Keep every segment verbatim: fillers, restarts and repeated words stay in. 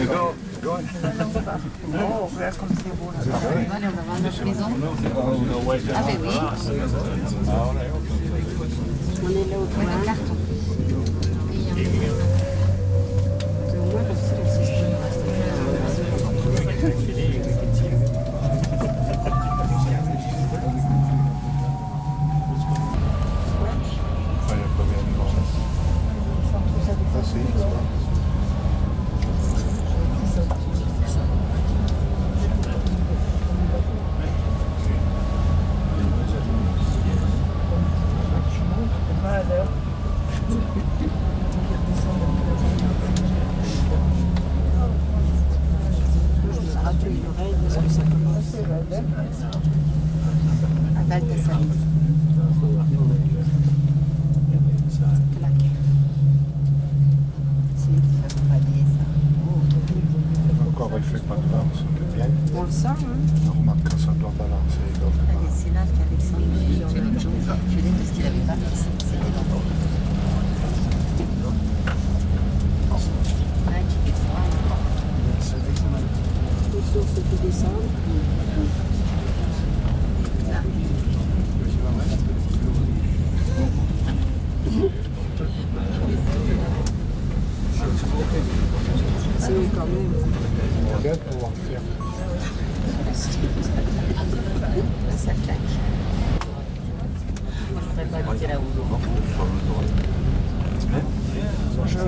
go. Go on. Oh, regarde comme c'est beau là. Allez, on va voir notre maison. Ah ben oui. On est là au coin. Le carton. Au moins, comme ça, on sait ce qu'il nous reste à faire. On le sent, hein? On remarque quand ça doit balancer. C'est là qu'Alexandre, j'ai l'autre chose, je l'ai parce qu'il n'avait pas mis ça. C'était dans un petit peu de froid. Tout sauf ce qui descend. Là. C'est oui quand même. Regarde pour pouvoir faire. Ça claque. Moi, je ne voudrais pas habiter là-haut. Je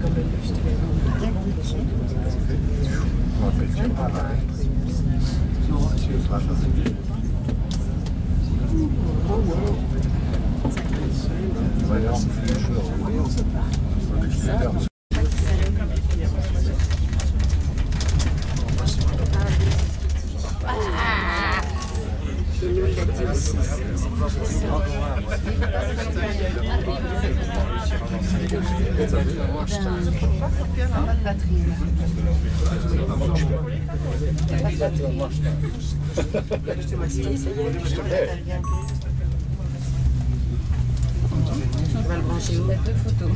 vais le brancher où? Deux photos.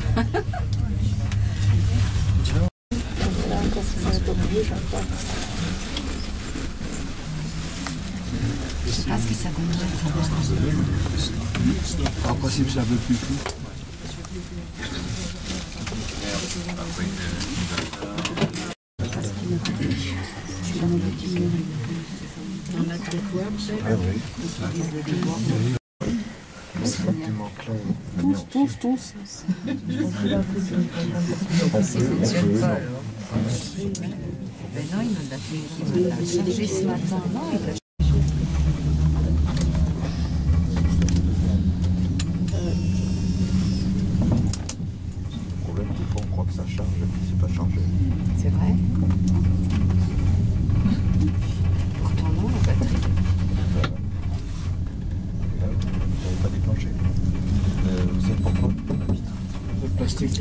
Je sais pas ce que ça donnerait. En principe, c'est un peu plus flou. On a des fois, Ah oui. tous, tous, tous. Ça fonctionne pas. Ben non, il me l'a chargé ce matin. Non, il l'a Ça charge et puis c'est pas chargé. C'est vrai? Pourtant non, la batterie. Vous n'avez pas déclenché. Euh, vous savez pourquoi? Le plastique.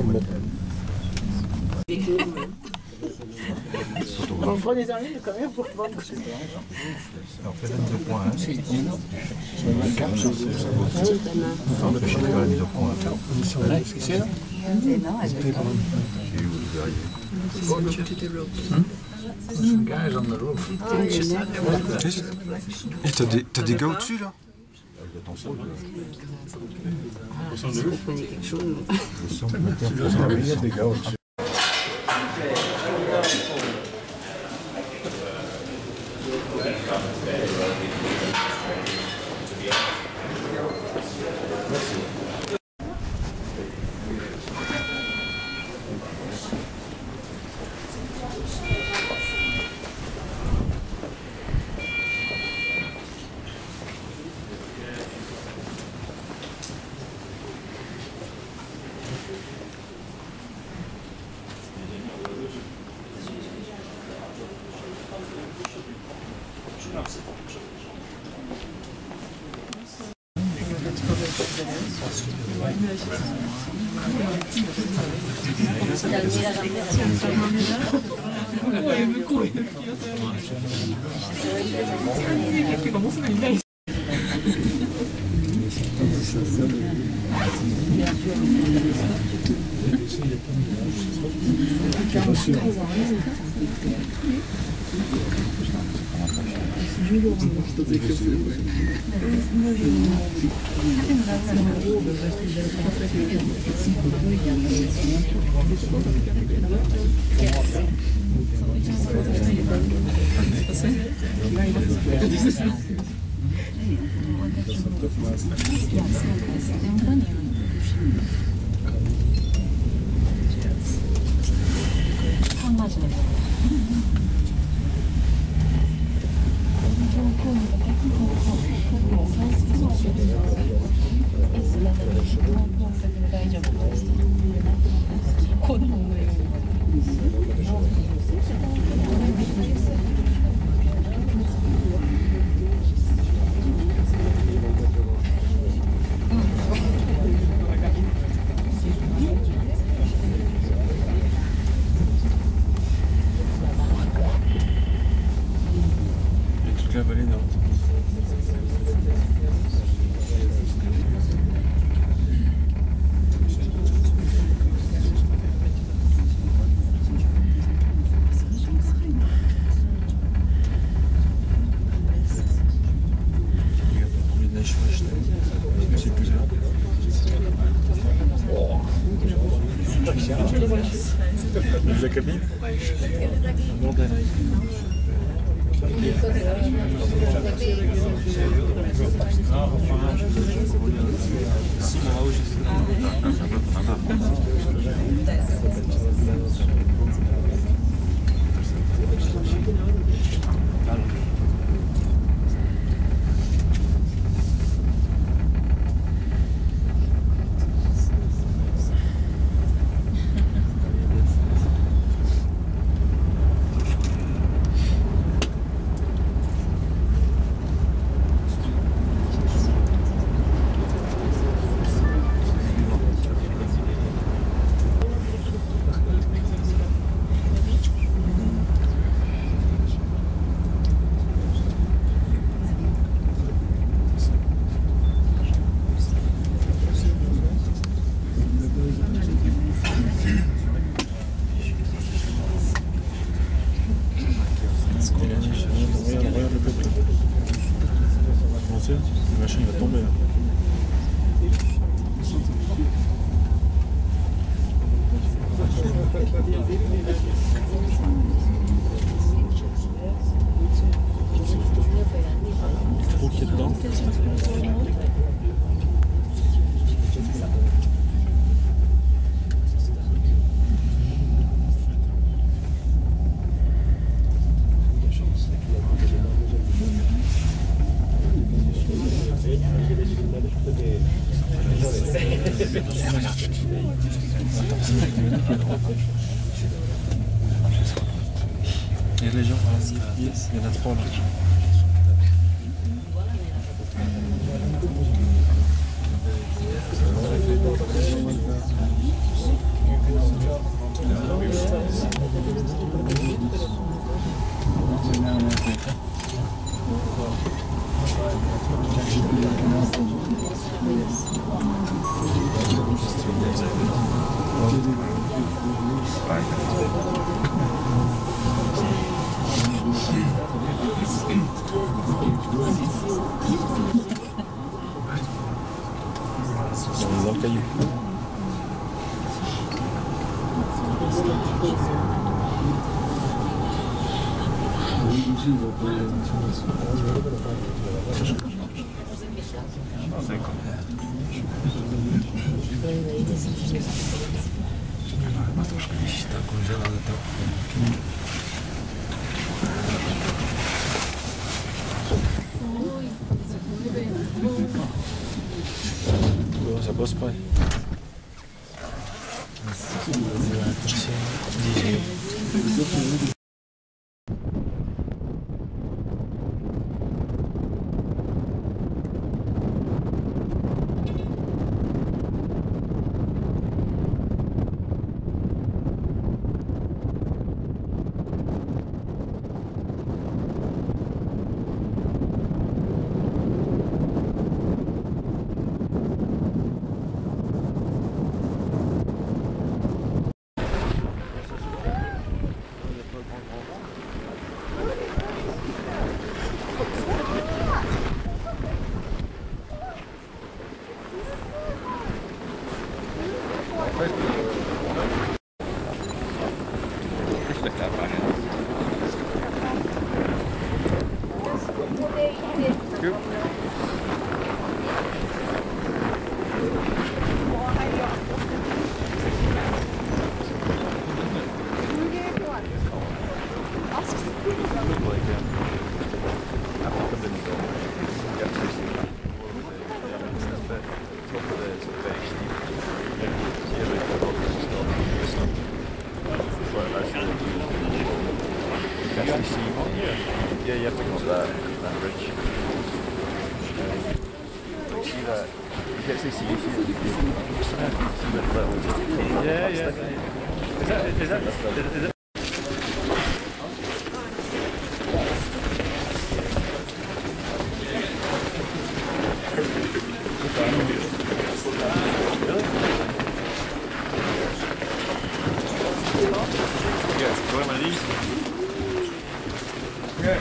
On prend des armes de combien pour prendre? On fait vingt-deux points. Hein. C'est une carte. On fait chaque vingt-deux points. Qu'est-ce que c'est là? Non, elle est pas. Some guys on the roof. Et t'as des, t'as des gars au-dessus là? Si vous prenez quelque chose. Il y a des gars au-dessus. Grazie. La vallée nord. La cabine le machin il va tomber là. Trop qu'il y a dedans. Il y a des gens, il y en a trois là. Dans le caillou. Ça bosse pas. Yeah, you have to cross that, that bridge. You see that? You can actually see, you see, you see the little... Yeah, yeah. Is that, is that, is, is it? Yeah, go one of these. Okay.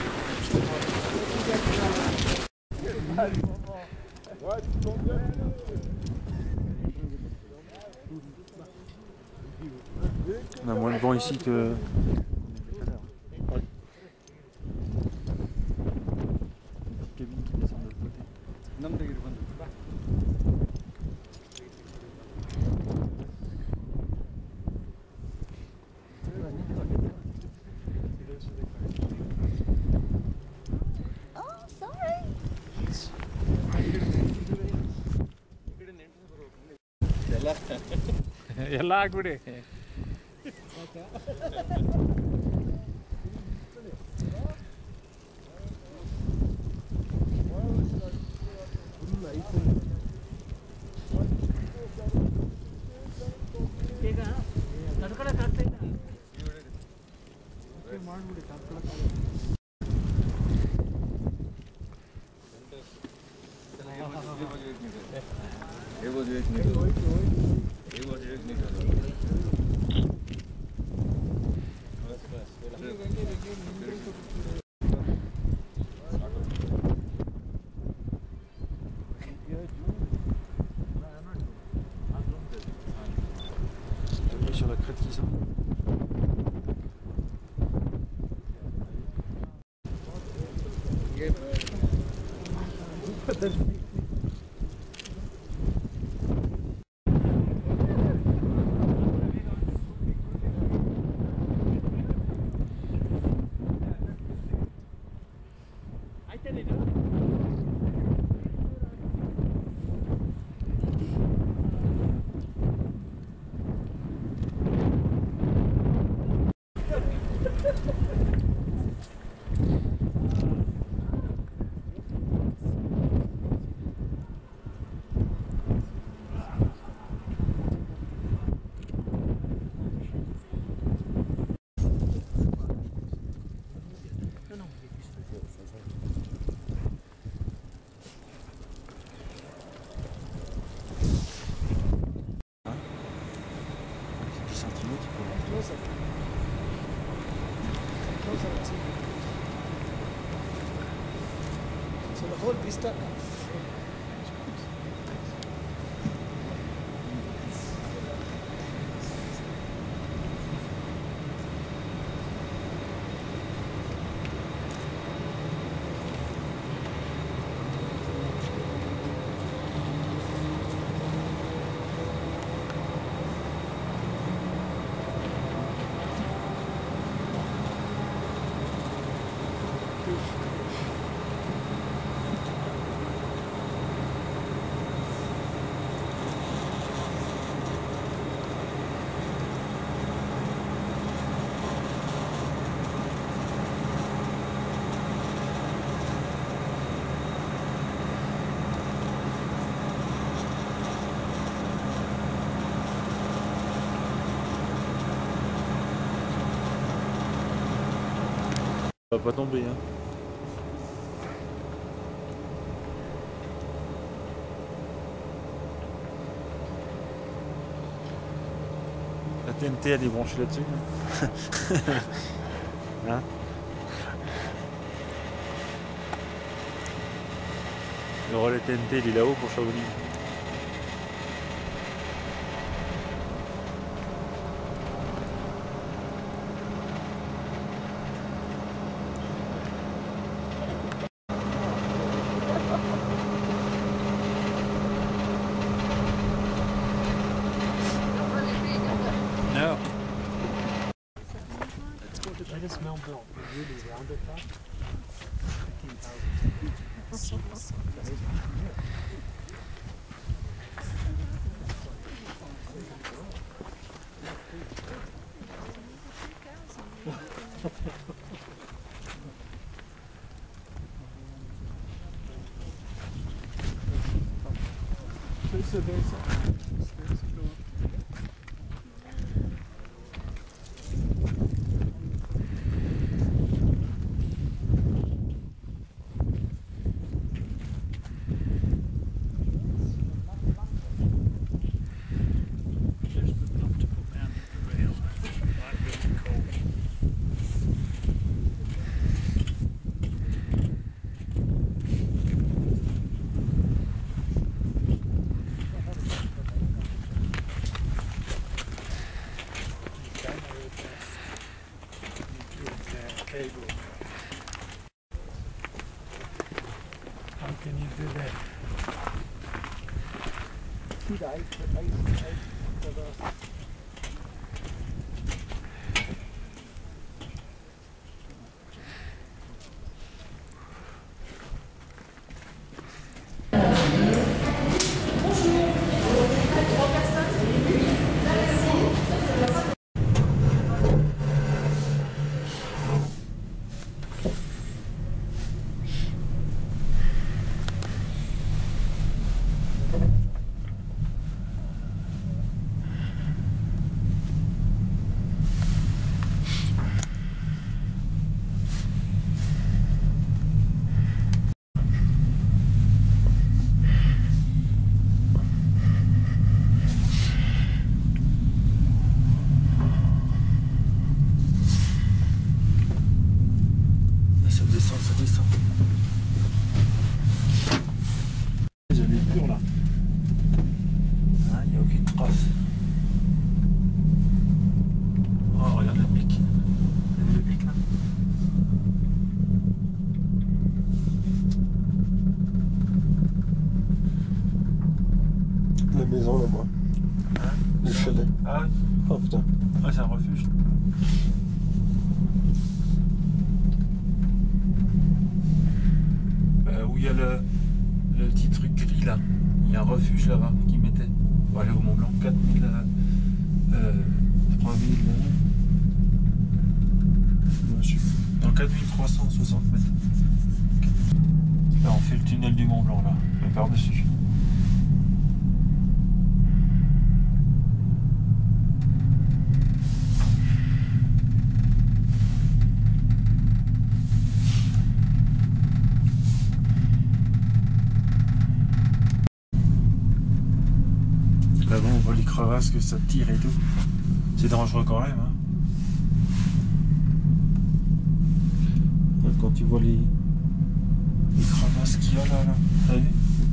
On a moins de vent ici que... Cabine qui descend de l'autre côté. ಎಲ್ಲ ಆಗ್ಬಿಡಿ ಈಗ ತಡ್ಕೊಳಕ್ ಆಗ್ತಾ ಇಲ್ಲ ಮಾಡ್ಬಿಡಿ ತಡ್ಕೊಳಕ್ Sur la crête qui sort. So the whole vista. Ça va pas tomber, hein. La T N T elle est branchée là-dessus. Hein? Le relais T N T il est là-haut pour Chamonix. That is Mount Blanc, really round at top. So there's stairs to go up. There's enough to put down the rail. Like really cold. How can you do that? Two days, but ice, ice for the... La maison là-bas. Hein? Le chalet. Ah oui. Oh putain. Ah, c'est un refuge. Bah, où il y a le, le petit truc gris là. Il y a un refuge là-bas qui mettait. Pour aller au Mont Blanc. quatre mille. Euh, trois mille. Moi, je suis dans quatre mille trois cent soixante mètres. Là, on fait le tunnel du Mont Blanc là. Le par-dessus. Là bon, on voit les crevasses que ça tire et tout. C'est dangereux quand même. Hein. Quand tu vois les, les crevasses qu'il y a là, là. T'as vu?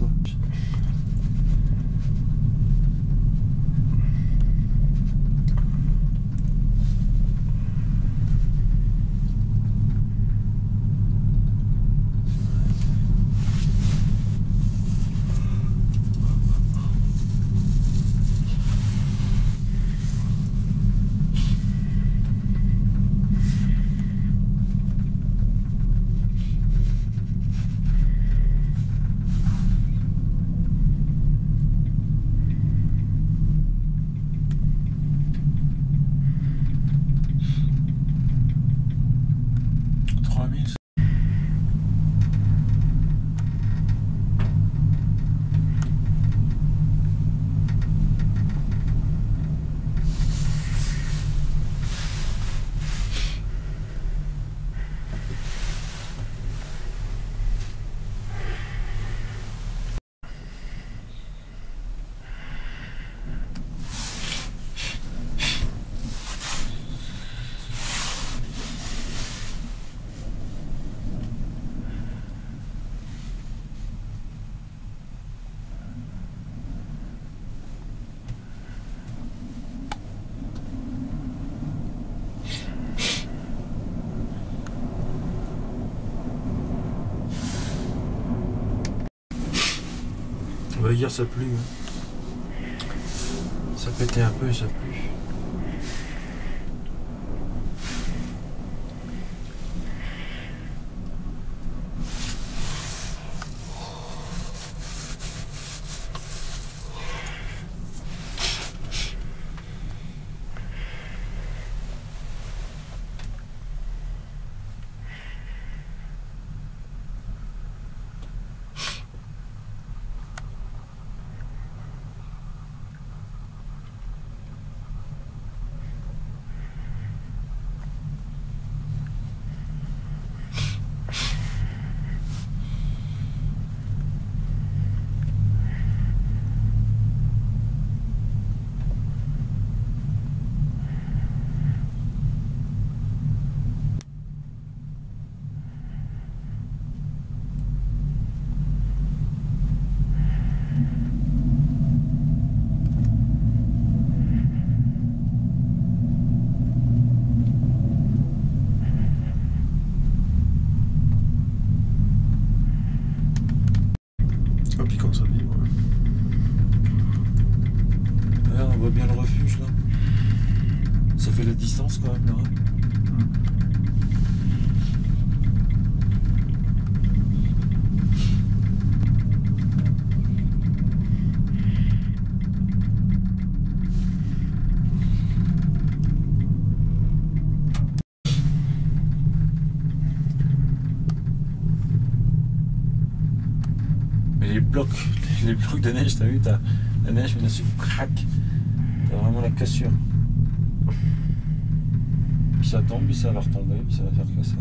Bah, hier ça plut. Hein. Ça pétait un peu et ça plut. les blocs, les blocs de neige, t'as vu, t'as la neige, mais dessus, crac, t'as vraiment la cassure. Puis ça tombe, puis ça va retomber, puis ça va faire que ça.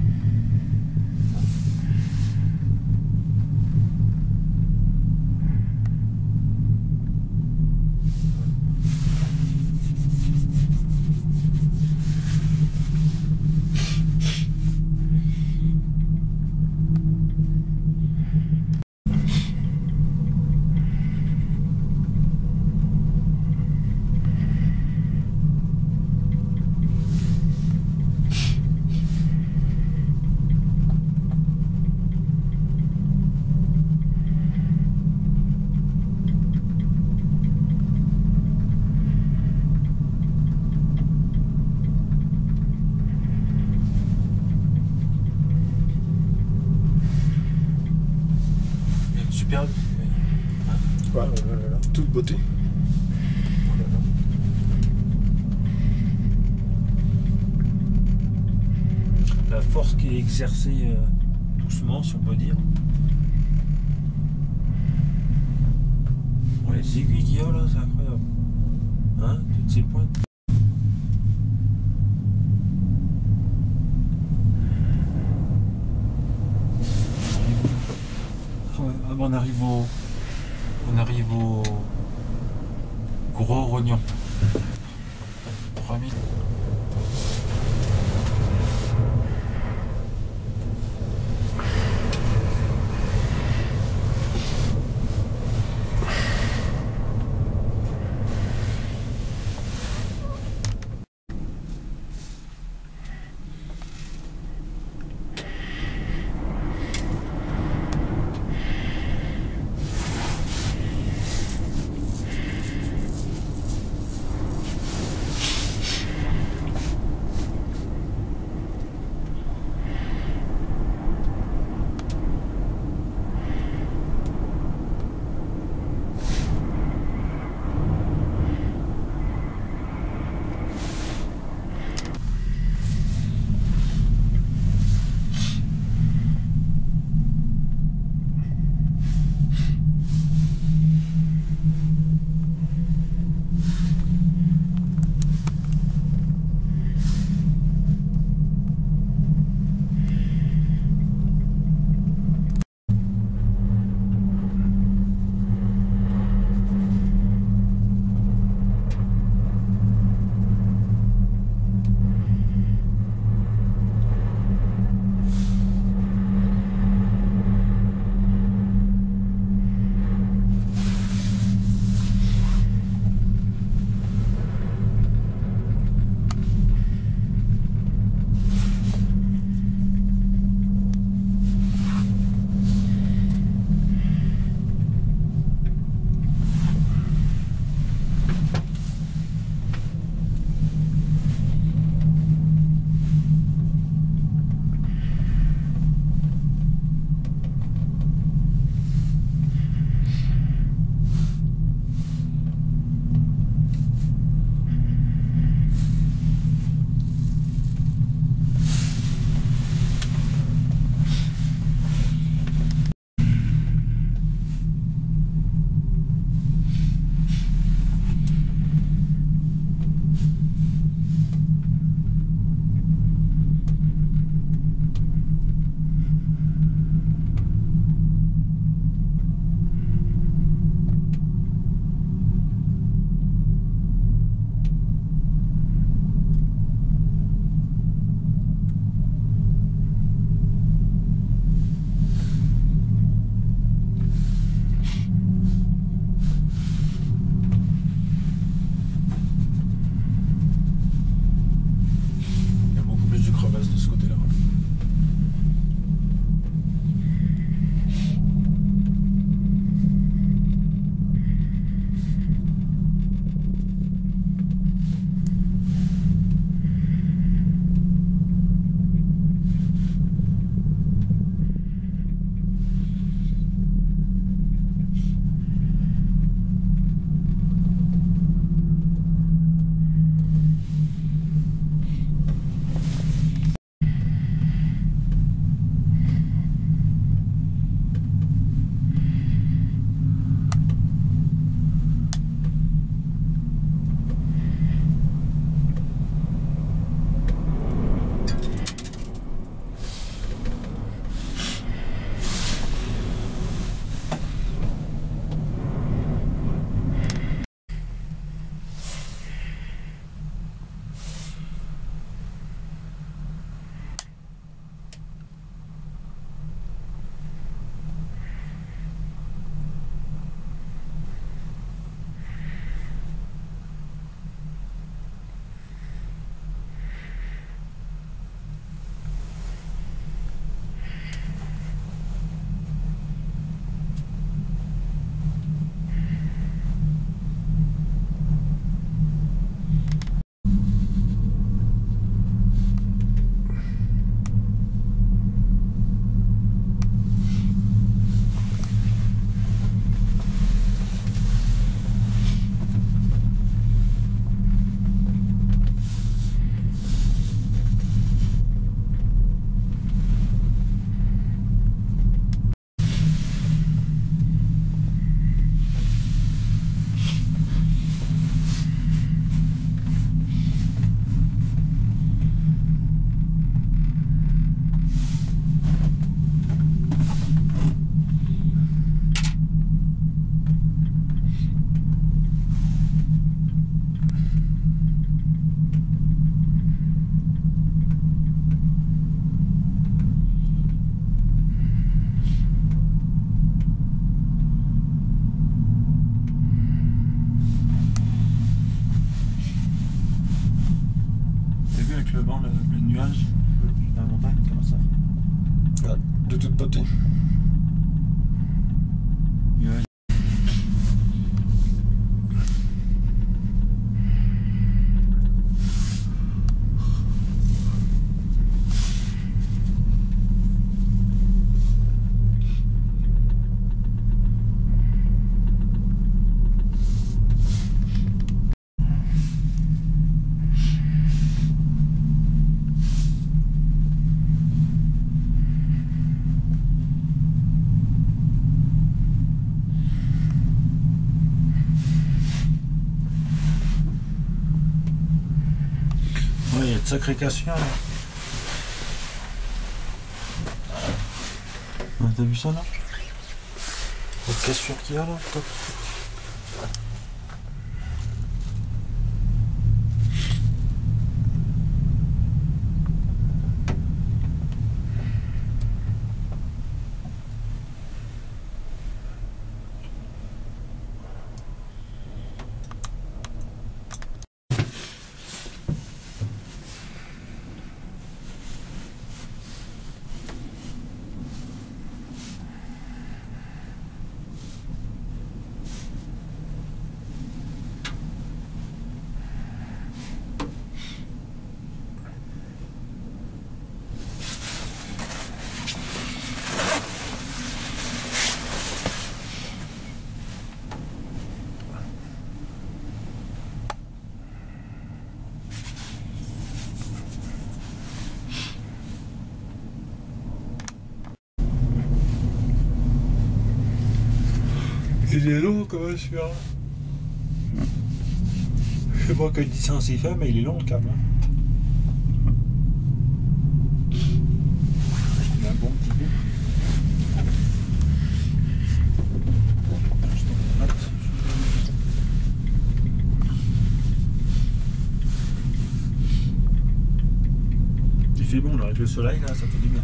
Superbe. Ouais, ouais, ouais, ouais. Toute beauté. La force qui est exercée euh, doucement, si on peut dire. Oh, les aiguilles qu'il y a là, c'est incroyable. Hein, toutes ces pointes. Ah, bon, on arrive au. On arrive au. Gros Rognon. trois mille. Ouais. Ouais, il y a de sacrées cassures là. Ah, t'as vu ça là? La cassure qu'il y a là, top. Il est long quand même celui-là. Je sais pas quelle distance il fait, mais il est long le câble. Hein. Il a un bon petit bout. Il fait bon là, avec le soleil là, ça fait du bien.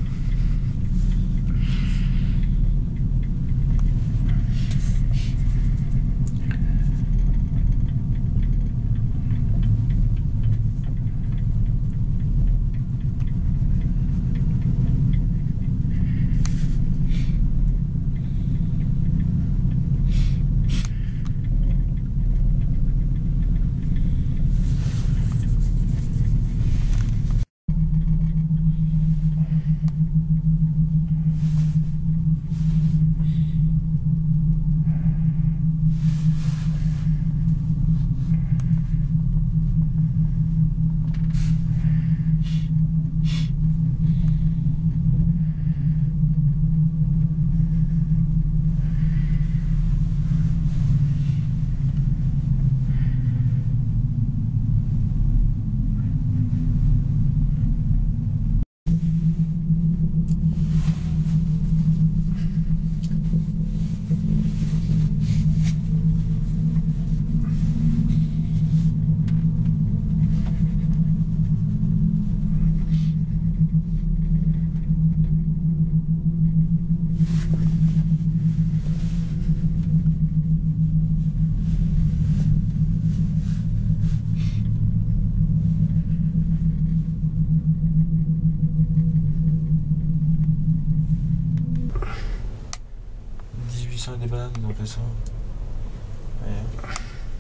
Des bananes, ils ont fait ça. Ouais.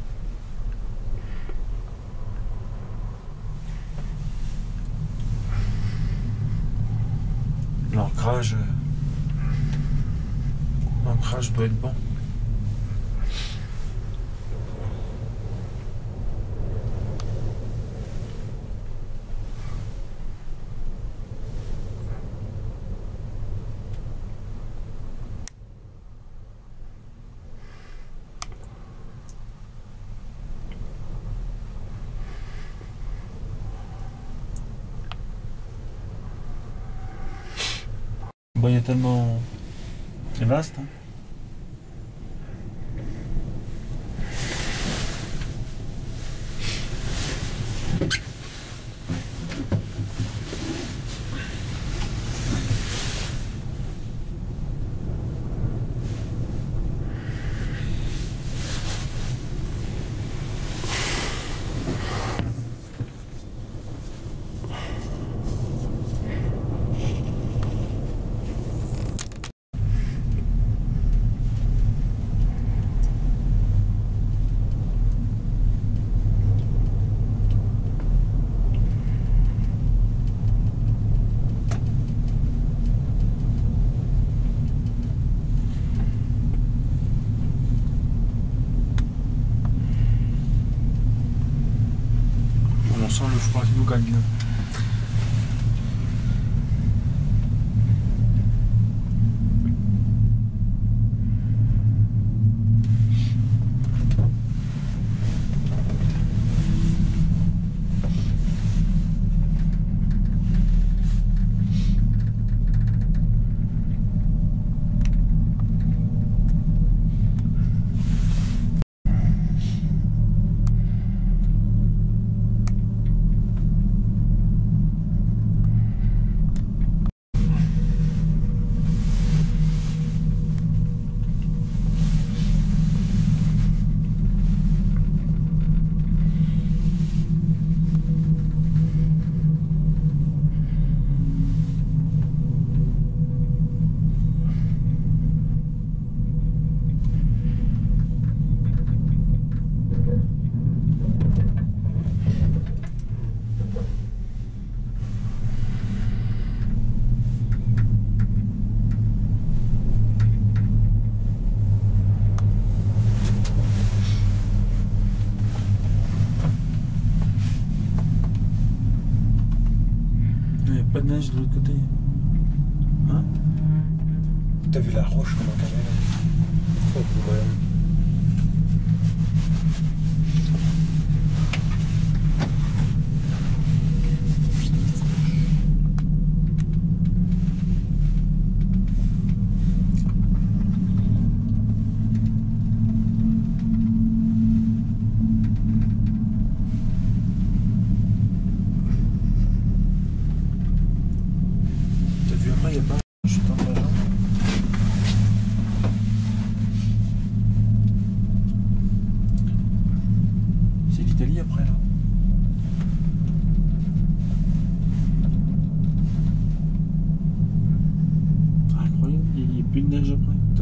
L'ancrage, l'ancrage doit être bon. Bon, il y a tellement... C'est vaste, hein. vous gagne bien. Pas de neige de l'autre côté. Hein? T'as vu la roche comment elle est là? Oh, ouais. Il n'y a pas, je suis dans la jambe. C'est l'Italie après là. Ah, incroyable, il n'y a plus de neige après. Toc.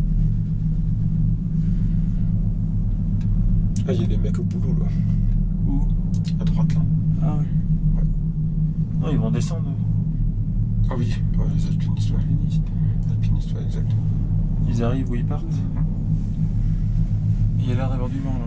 Ah, il y a des mecs au boulot là. Où? À droite là. Ah ouais. Ouais. Non, ils vont descendre. Ah oui, ouais, les alpinistes, ouais. Alpinistes. Alpinistes, ouais, exactement. Ils arrivent où ils partent. Il y a l'air d'avoir du vent là.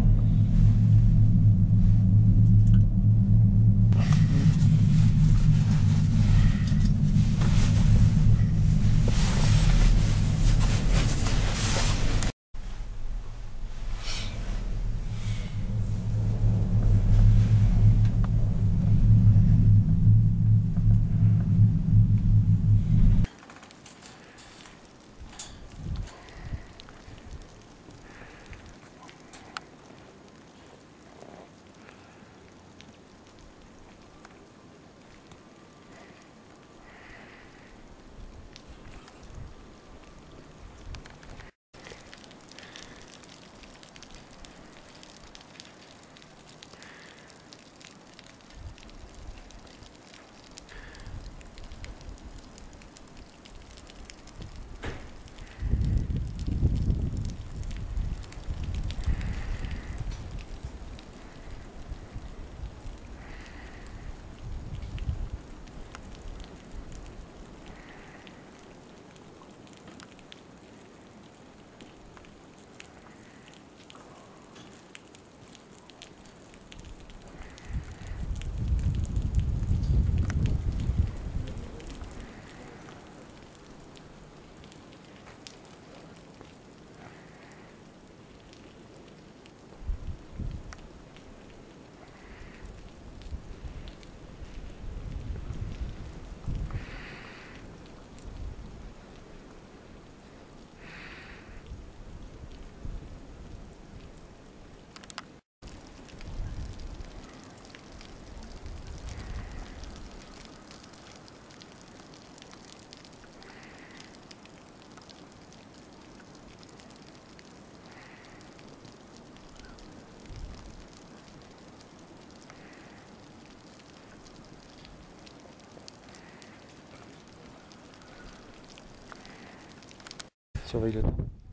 Surveille le temps.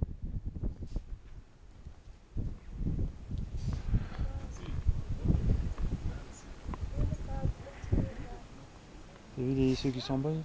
T'as vu les, ceux qui sont en bas?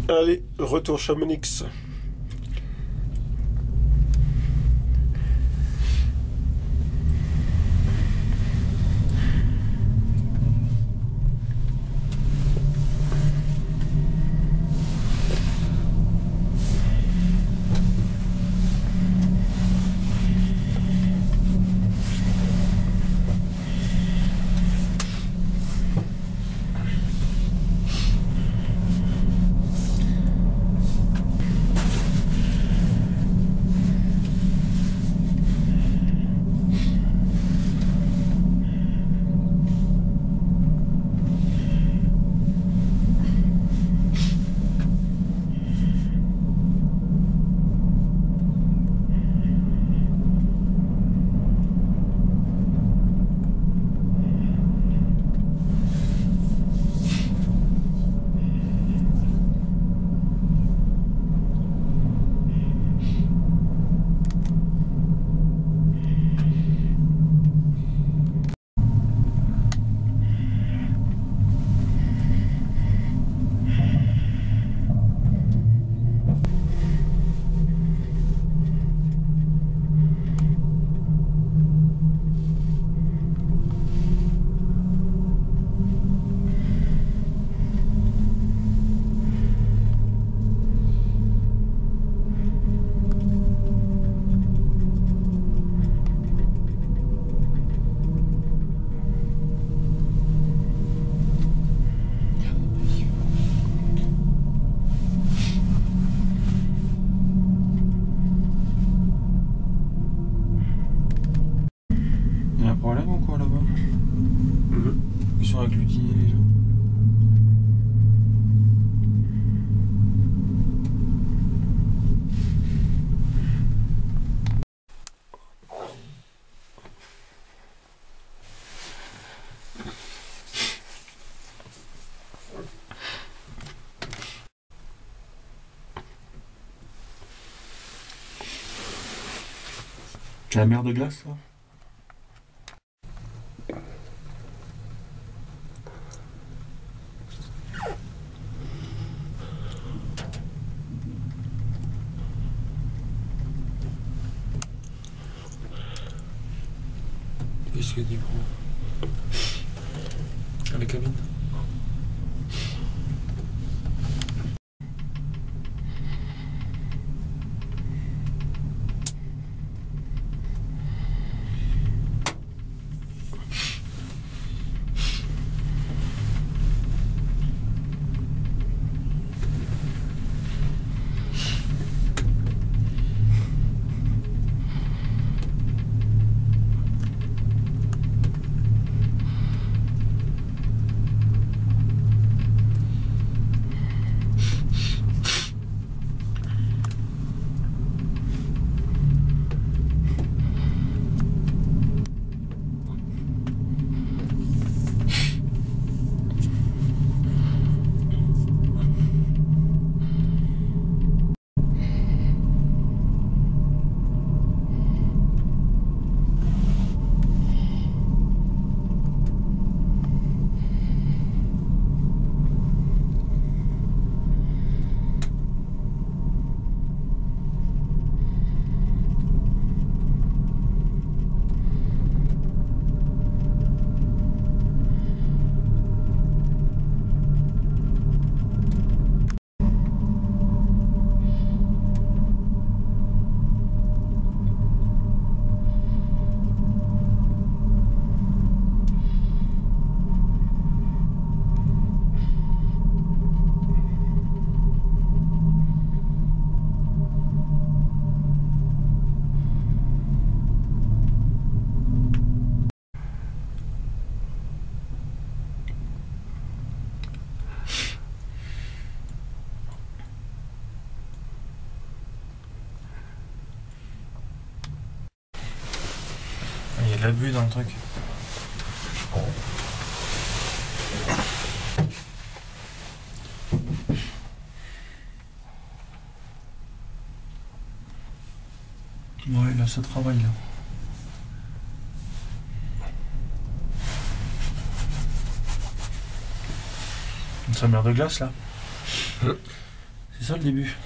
Allez, retour Chamonix. Problème ou quoi là-bas? Mmh. Ils sont agglutinés les gens. C'est la mer de glace ça? Qu'est-ce qu'il y a du gros? Ah, les cabines. Il y a de la buée dans le truc. Ouais, là ça travaille là. C'est la mer de glace là. C'est ça le début.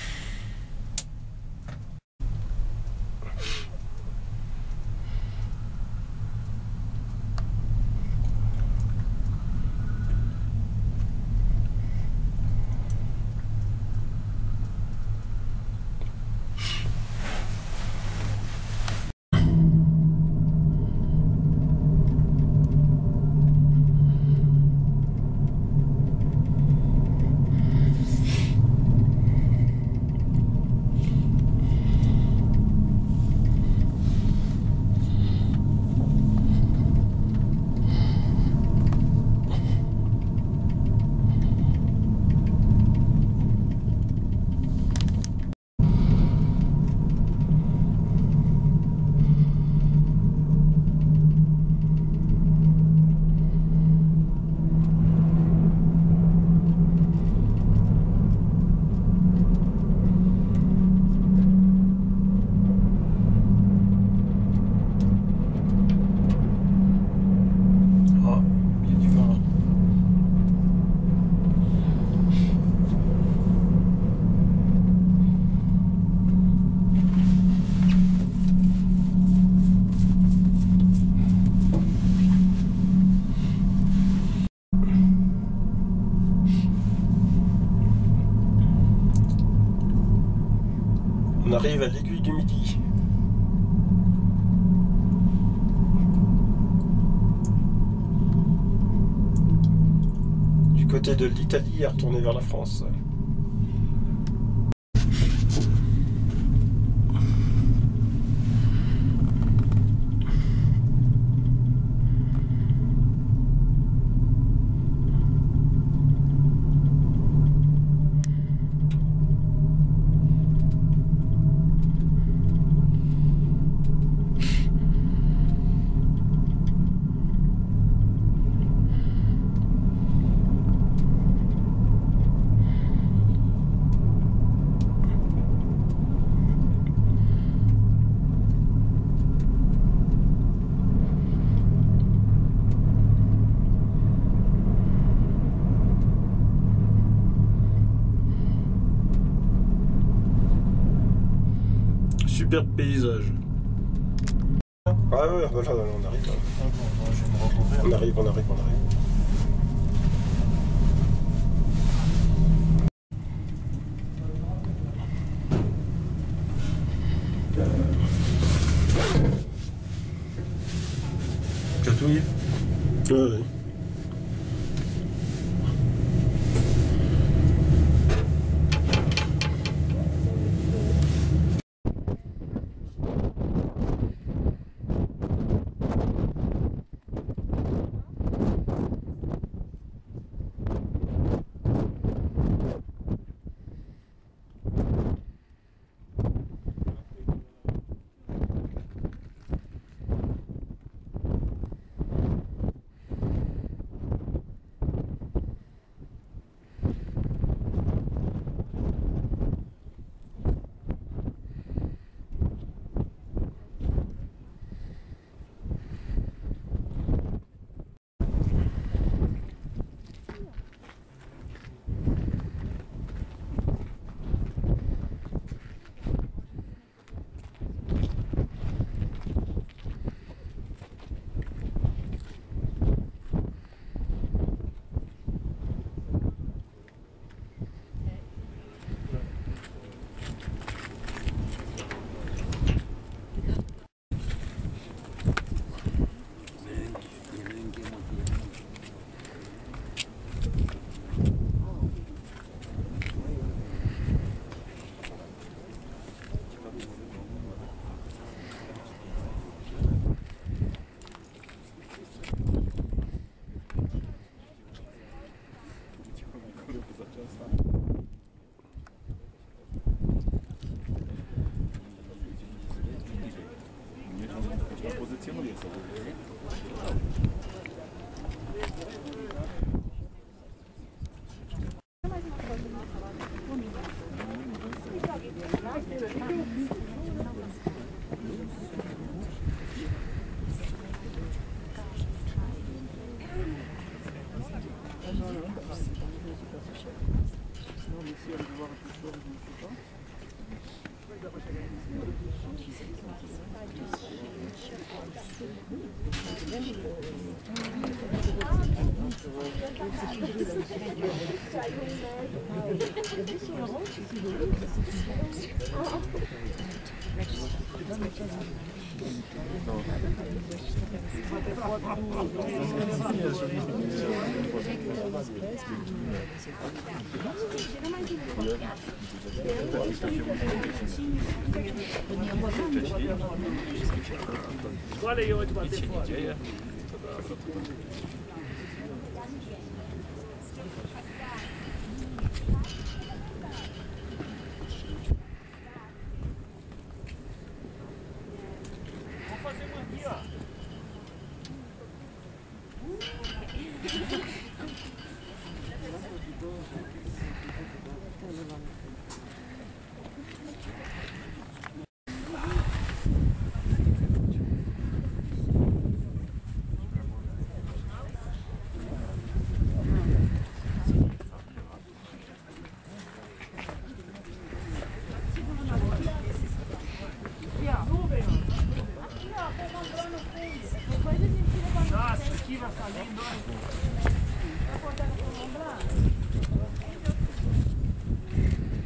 On arrive à l'Aiguille du Midi. Du côté de l'Italie à retourner vers la France. Superbe paysage. Ah ouais, voilà, on arrive. On arrive, on arrive, on arrive. Chatouille. Ouais, ouais. Quale io ti batte fuori? Nossa, aqui vai ficar lindo, hein?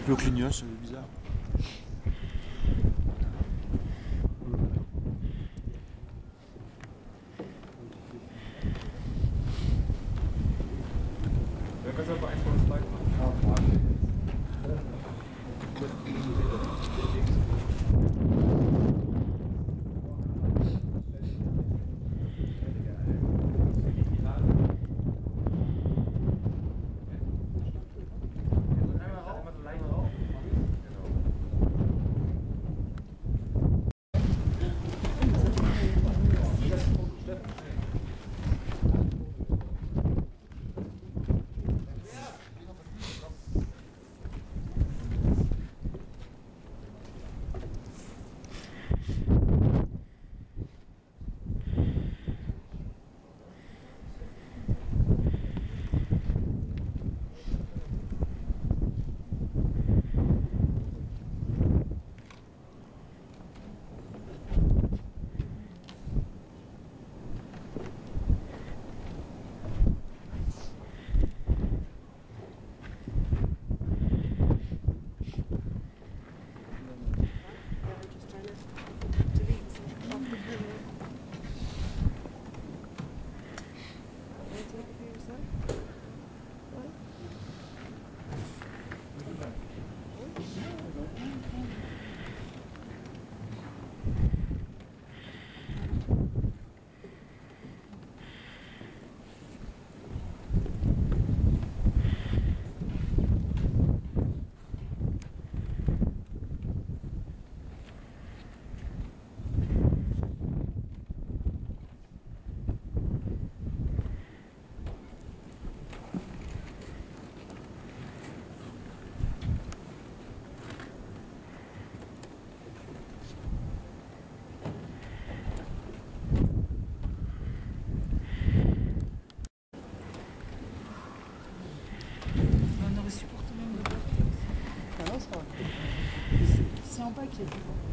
Le clignote, c'est bizarre. C'est en bas qu'il y a du vent.